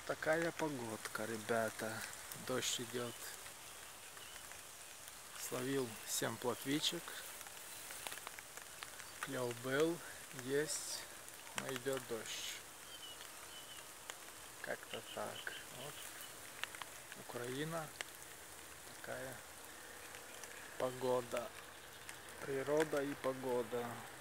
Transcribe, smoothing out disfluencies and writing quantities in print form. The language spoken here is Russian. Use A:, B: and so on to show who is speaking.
A: такая погодка, ребята. Дождь идет. Словил 7 плотвичек. Клев был, есть, но идет дождь. Как-то так. Вот. Украина. Такая погода. Природа и погода.